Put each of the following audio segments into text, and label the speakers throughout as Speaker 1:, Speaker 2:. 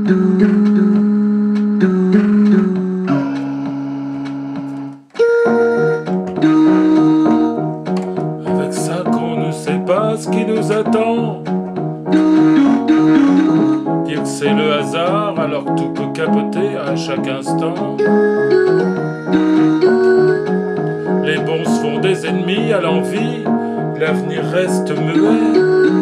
Speaker 1: Avec ça qu'on ne sait pas ce qui nous attend. Dire que c'est le hasard alors que tout peut capoter à chaque instant. Les bons se font des ennemis à l'envie, l'avenir reste muet.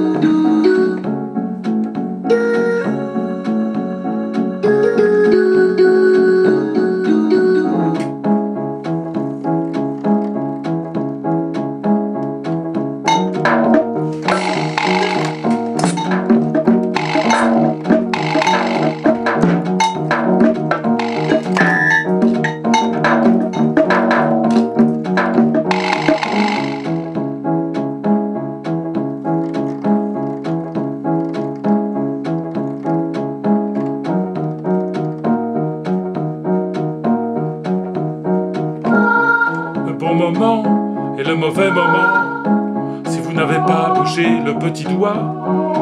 Speaker 1: Le bon moment et le mauvais moment, si vous n'avez pas bougé le petit doigt,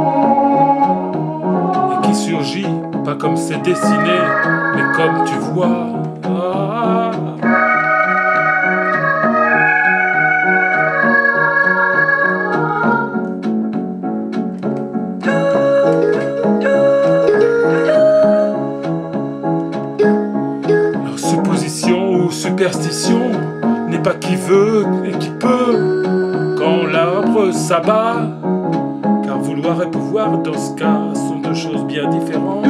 Speaker 1: et qui surgit pas comme c'est dessiné, mais comme tu vois. Leur supposition ou superstition n'est pas qui veut et qui peut quand l'arbre s'abat, car vouloir et pouvoir dans ce cas sont deux choses bien différentes.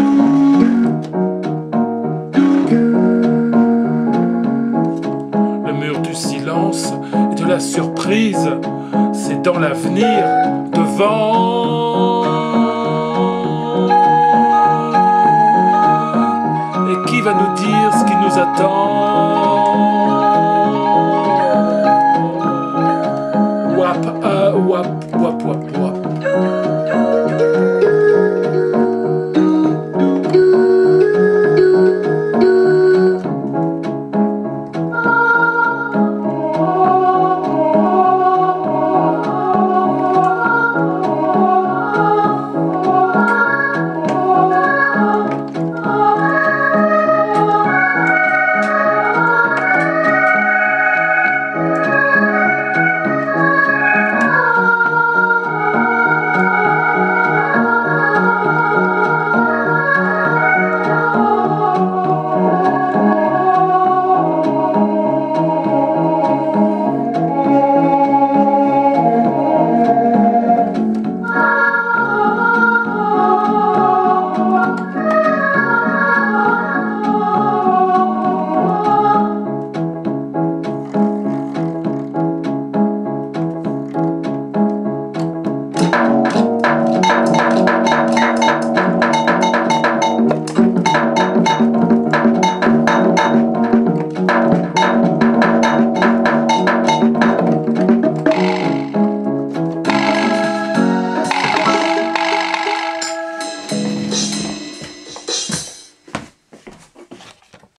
Speaker 1: Le mur du silence et de la surprise, c'est dans l'avenir devant. Et qui va nous dire ce qui nous attend?